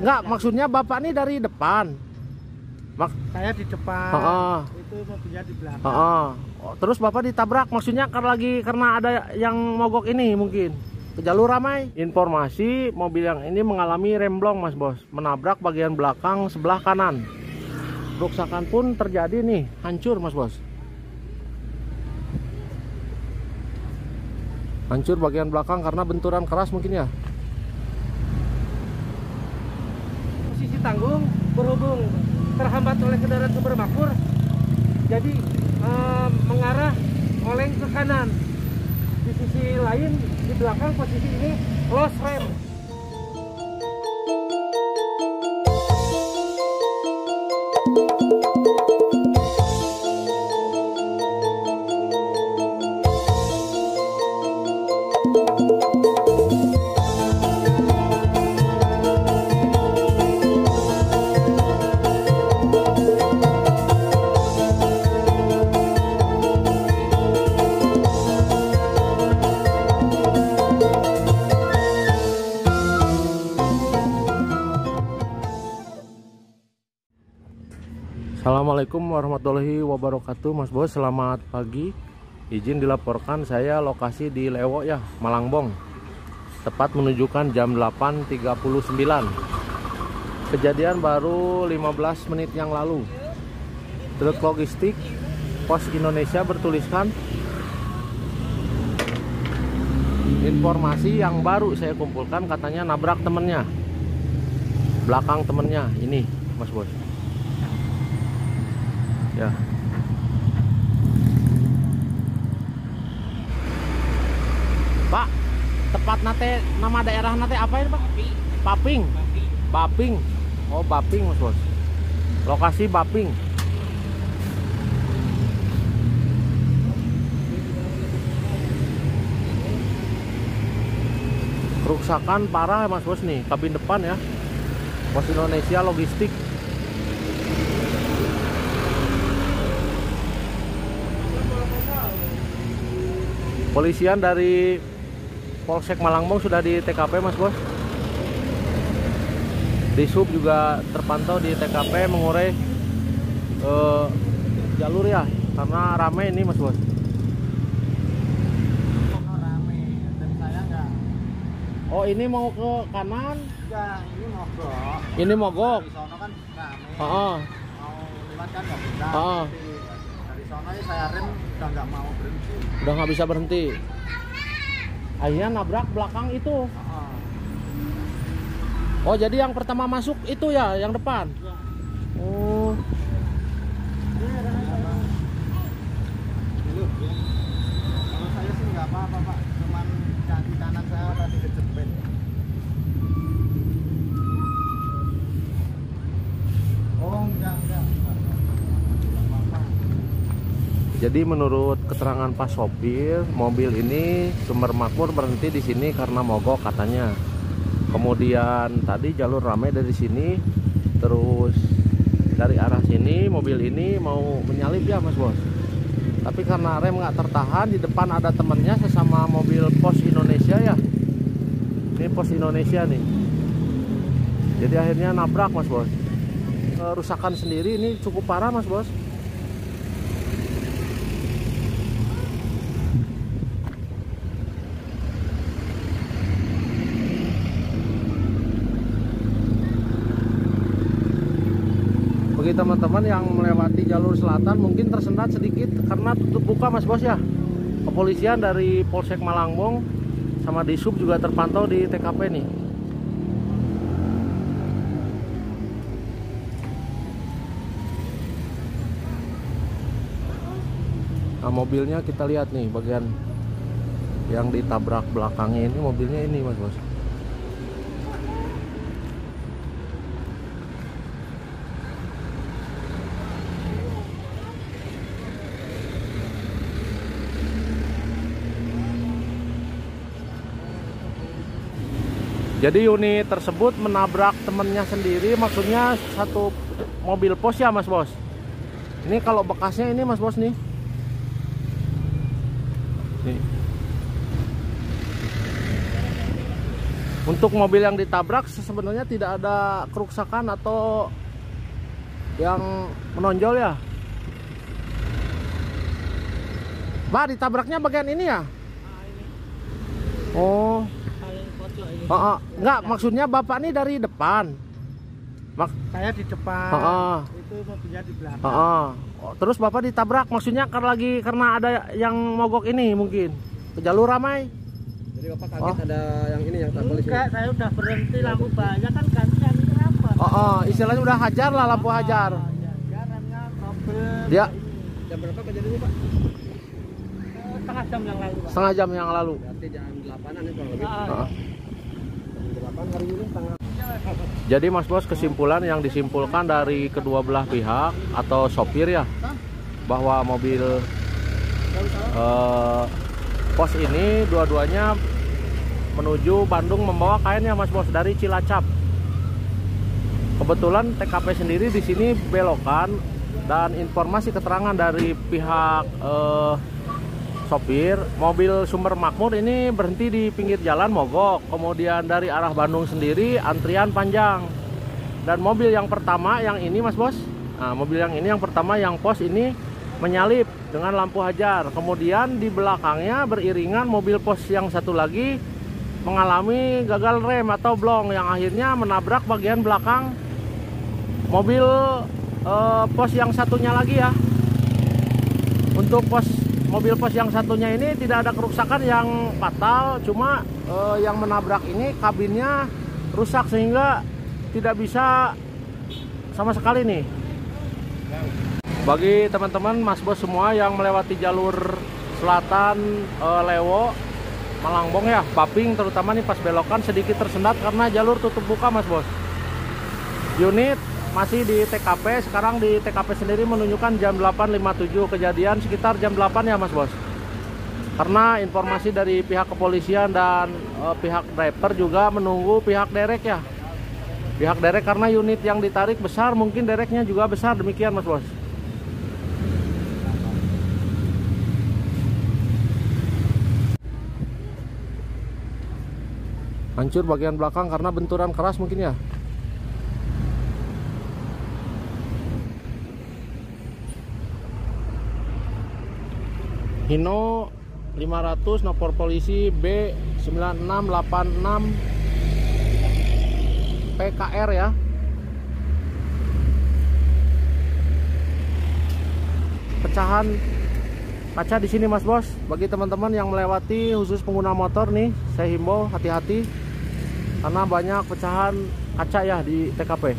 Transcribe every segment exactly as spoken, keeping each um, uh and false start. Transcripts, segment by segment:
Enggak, maksudnya bapak nih dari depan. Mak Saya di depan. Heeh. Itu mobilnya di belakang. Heeh. Oh, terus bapak ditabrak, maksudnya karena lagi karena ada yang mogok ini mungkin. Ke jalur ramai. Informasi mobil yang ini mengalami remblong Mas Bos, menabrak bagian belakang sebelah kanan. Kerusakan pun terjadi nih, hancur Mas Bos. Hancur bagian belakang karena benturan keras mungkin ya. Posisi tanggung berhubung terhambat oleh kendaraan sumber makmur, jadi eh, mengarah oleng ke kanan. Di sisi lain di belakang posisi ini lost rem. Assalamualaikum warahmatullahi wabarakatuh Mas Bos, selamat pagi. Izin dilaporkan, saya lokasi di Lewo ya, Malangbong. Tepat menunjukkan jam delapan tiga puluh sembilan. Kejadian baru lima belas menit yang lalu. Truk logistik Pos Indonesia bertuliskan informasi yang baru saya kumpulkan, katanya nabrak temennya. Belakang temennya ini Mas Bos. Ya. Pak, tepat nate nama daerah nate apa ini Pak? Baping. Baping. Oh Baping Mas Bos. Lokasi Baping. Kerusakan parah Mas Bos nih, kabin depan ya. Pos Indonesia logistik. Polisian dari Polsek Malangbong sudah di T K P Mas Bos. Di sub juga terpantau di T K P mengurai eh, jalur ya, karena ramai ini Mas Bos. Rame dan saya enggak. Oh ini mau ke kanan? Enggak, ini mogok. Ini mogok. Di sono kan rame. Heeh. Mau lewat kan nggak bisa. Heeh. Dari sono saya rem udah nggak mau berhenti. Udah nggak bisa berhenti. Akhirnya nabrak belakang itu. Oh jadi yang pertama masuk itu ya, yang depan. Oh. Kalau saya sih nggak apa-apa Pak, cuman kaki kanan saya tadi kejepit. Oh enggak enggak. Jadi menurut keterangan Pak sopir, mobil ini sumber makmur berhenti di sini karena mogok katanya. Kemudian tadi jalur ramai dari sini, terus dari arah sini mobil ini mau menyalip ya Mas Bos. Tapi karena rem nggak tertahan, di depan ada temennya sesama mobil Pos Indonesia ya. Ini Pos Indonesia nih. Jadi akhirnya nabrak Mas Bos. Kerusakan sendiri ini cukup parah Mas Bos. Bagi teman-teman yang melewati jalur selatan mungkin tersendat sedikit karena tutup buka Mas Bos ya. Kepolisian dari Polsek Malangbong sama di sub juga terpantau di T K P nih. Nah mobilnya kita lihat nih, bagian yang ditabrak belakangnya ini mobilnya ini Mas Bos. Jadi unit tersebut menabrak temennya sendiri, maksudnya satu mobil pos ya Mas Bos. Ini kalau bekasnya ini Mas Bos nih. Nih. Untuk mobil yang ditabrak sebenarnya tidak ada kerusakan atau yang menonjol ya. Pak, ditabraknya bagian ini ya? Oh. Oh, oh. Enggak, maksudnya Bapak ini dari depan. Mak Saya di depan. Oh, oh. Itu mobilnya di belakang. Oh, oh. Oh, terus Bapak ditabrak, maksudnya karena lagi karena ada yang mogok ini mungkin. Ke jalur ramai. Jadi Bapak kaget Oh. ada yang ini yang tak polisi. Enggak, saya udah berhenti lampu banyak kan gantian itu apa? Oh, oh. Istilahnya udah hajar lah, lampu hajar. Oh, ya, dia remnya problem. Dia Jam berapa kejadiannya Pak? Eh, setengah jam yang lalu, Pak. setengah jam yang lalu. Berarti jam delapanan ya kurang lebih. Ah, Oh. Jam delapan hari ini tanggal. Jadi Mas Bos, kesimpulan yang disimpulkan dari kedua belah pihak atau sopir ya, bahwa mobil eh, pos ini dua-duanya menuju Bandung membawa kainnya Mas Bos dari Cilacap. Kebetulan T K P sendiri di sini belokan, dan informasi keterangan dari pihak eh, sopir mobil Sumber Makmur ini berhenti di pinggir jalan mogok. Kemudian dari arah Bandung sendiri antrian panjang. Dan mobil yang pertama yang ini Mas Bos, nah mobil yang ini yang pertama yang pos ini menyalip dengan lampu hajar. Kemudian di belakangnya beriringan mobil pos yang satu lagi mengalami gagal rem atau blong yang akhirnya menabrak bagian belakang mobil eh, pos yang satunya lagi ya. Untuk pos mobil pos yang satunya ini tidak ada kerusakan yang fatal, cuma eh, yang menabrak ini kabinnya rusak sehingga tidak bisa sama sekali nih. Bagi teman-teman Mas Bos semua yang melewati jalur selatan eh, Lewo, Malangbong ya, Paping terutama nih pas belokan sedikit tersendat karena jalur tutup buka Mas Bos. Unit masih di T K P, sekarang di T K P sendiri menunjukkan jam delapan lima puluh tujuh, kejadian sekitar jam delapan ya Mas Bos. Karena informasi dari pihak kepolisian dan e, pihak driver juga menunggu pihak derek ya. Pihak derek karena unit yang ditarik besar, mungkin dereknya juga besar, demikian Mas Bos. Hancur bagian belakang karena benturan keras mungkin ya. Hino lima ratus nomor polisi B sembilan enam delapan enam P K R ya. Pecahan kaca di sini Mas Bos. Bagi teman-teman yang melewati khusus pengguna motor nih, saya himbau hati-hati karena banyak pecahan kaca ya di T K P.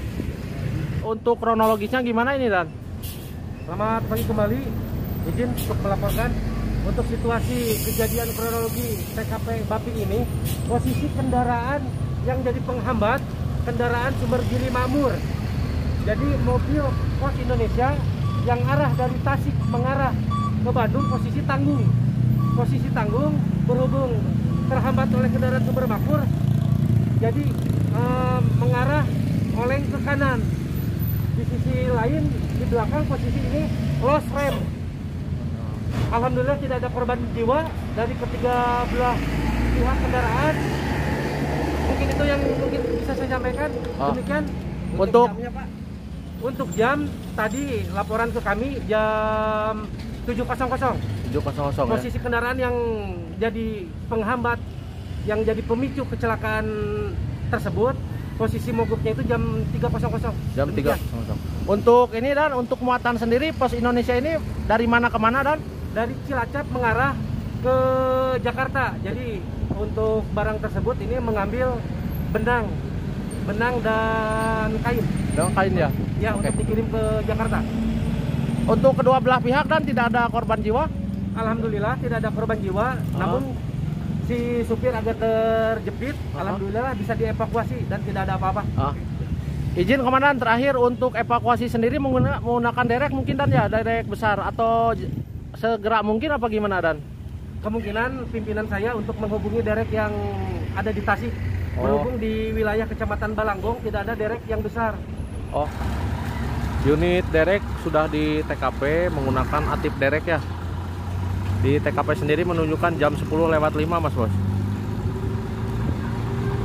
Untuk kronologisnya gimana ini Dan? Selamat pagi kembali. Izin untuk melaporkan untuk situasi kejadian kronologi T K P Baping ini. Posisi kendaraan yang jadi penghambat kendaraan Sumber Giri Makmur. Jadi mobil Pos Indonesia yang arah dari Tasik mengarah ke Bandung posisi tanggung. Posisi tanggung berhubung terhambat oleh kendaraan Sumber Makmur. Jadi eh, mengarah oleng ke kanan. Di sisi lain di belakang posisi ini lost rem. Alhamdulillah tidak ada korban jiwa dari ketiga belah pihak kendaraan. Mungkin itu yang mungkin bisa saya sampaikan. Oh. Demikian Untuk jamnya, Pak. Untuk jam tadi laporan ke kami jam tujuh nol nol. tujuh nol nol ya. Posisi kendaraan yang jadi penghambat, yang jadi pemicu kecelakaan tersebut, posisi mogoknya itu jam tiga nol nol. Jam tiga nol nol. Untuk ini Dan, untuk muatan sendiri Pos Indonesia ini dari mana ke mana Dan? Dari Cilacap mengarah ke Jakarta. Jadi untuk barang tersebut ini mengambil benang, benang dan kain. Dengan kain ya? Ya, Oke. untuk dikirim ke Jakarta. Untuk kedua belah pihak Dan tidak ada korban jiwa? Alhamdulillah tidak ada korban jiwa, namun si supir agak terjepit. Ah. Alhamdulillah bisa dievakuasi dan tidak ada apa-apa. Ah. Izin Komandan, terakhir untuk evakuasi sendiri mengguna- menggunakan derek mungkin Dan ya, derek besar atau j- segera mungkin apa gimana Dan? Kemungkinan pimpinan saya untuk menghubungi derek yang ada di Tasik. Oh. Berhubung di wilayah Kecamatan Balangbong tidak ada derek yang besar. Oh, unit derek sudah di T K P menggunakan atip derek ya. Di T K P sendiri menunjukkan jam sepuluh lewat lima Mas Bos.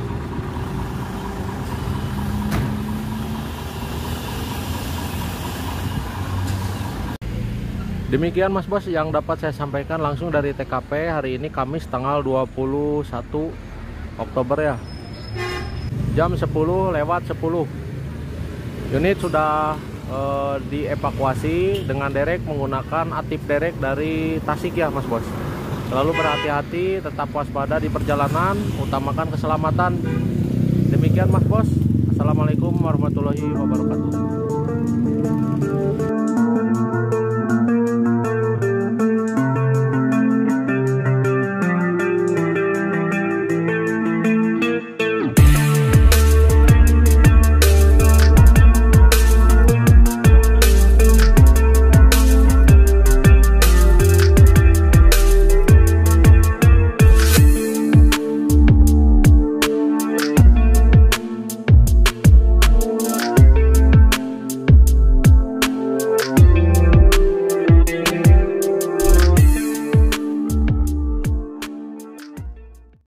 Demikian Mas Bos yang dapat saya sampaikan langsung dari T K P hari ini Kamis tanggal dua puluh satu Oktober ya. Jam sepuluh lewat sepuluh. Unit sudah eh, dievakuasi dengan derek menggunakan atip derek dari Tasik ya Mas Bos. Selalu berhati-hati, tetap waspada di perjalanan, utamakan keselamatan. Demikian Mas Bos. Assalamualaikum warahmatullahi wabarakatuh.